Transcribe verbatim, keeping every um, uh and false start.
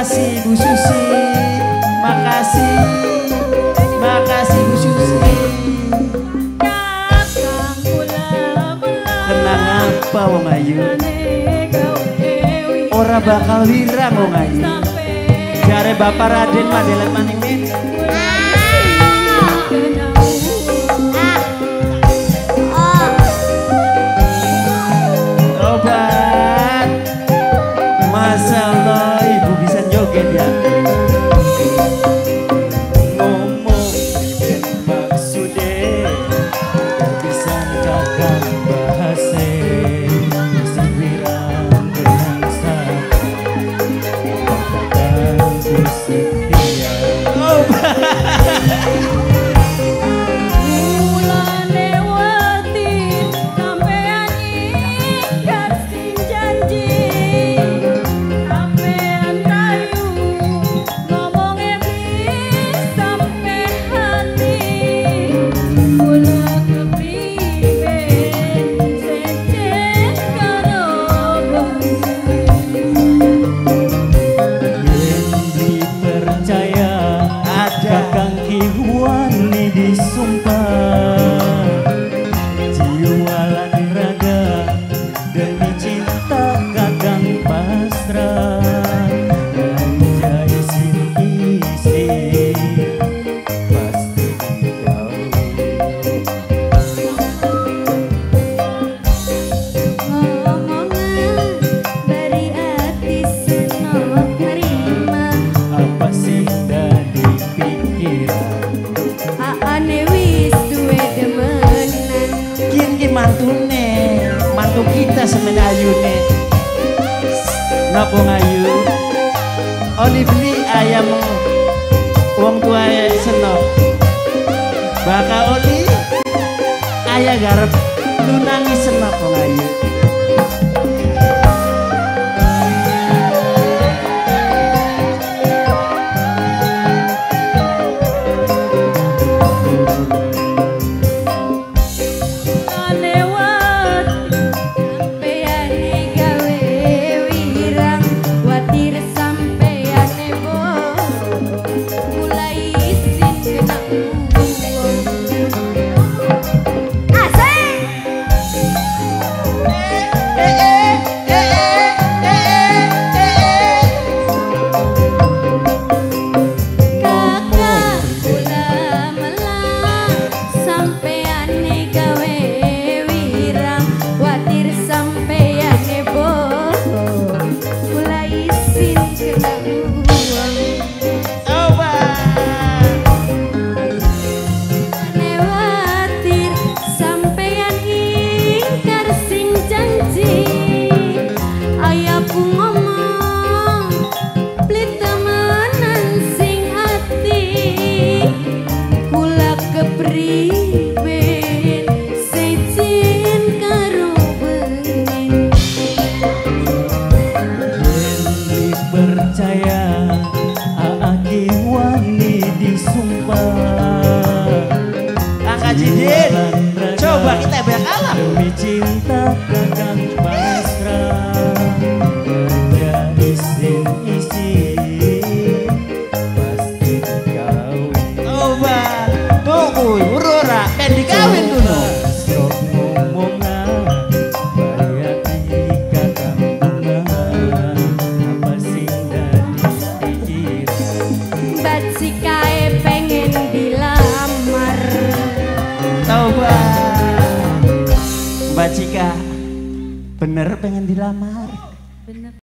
Makasih Bu Susi, makasih, makasih Bu Susi. Tenang apa wong ayu, ora bakal wirang wong ayu. Jare Bapak Raden Mandelet maning min. Obat, masalah ibu bisa joget ya. Ngomong maksudnya bisa kakak bahasa si wirang bangsa kakak setia. Mantune, mantu kita semen ayune. Napa ngayu? Oli beli ayam wong tua senok. Bakal oli ayah garep lunangi senok wong ayu. Coba kita berkalah demi cinta kakang pasrah kerja isin-isin pasti dikawin. Coba tunggu urura kan dikawin dulu. Sok ngomongna bayar di kakang bunga apa sing dadi pikiran. Baci kae pengen dilamar. Coba Mbak Cika bener pengen dilamar.